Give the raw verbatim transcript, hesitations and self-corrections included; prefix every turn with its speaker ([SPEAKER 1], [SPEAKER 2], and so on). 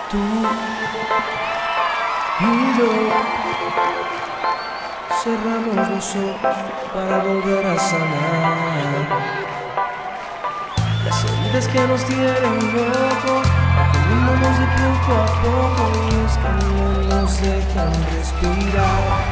[SPEAKER 1] Tú y yo cerramos los ojos para volver a sanar las heridas que nos tienen locos, comiéndonos de poco a poco, y es que no nos dejan respirar.